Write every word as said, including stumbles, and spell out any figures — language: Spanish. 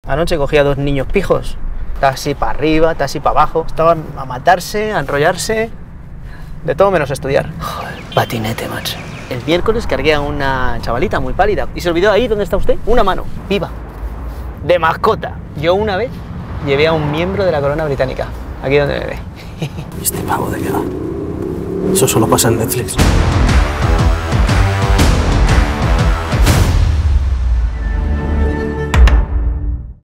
Anoche cogí a dos niños pijos, taxi para arriba, taxi para abajo. Estaban a matarse, a enrollarse, de todo menos estudiar. Joder, patinete, macho. El miércoles cargué a una chavalita muy pálida y se olvidó ahí, ¿dónde está usted? Una mano, viva, de mascota. Yo una vez llevé a un miembro de la corona británica, aquí donde me ve. ¿Este pavo de qué va? Eso solo pasa en Netflix.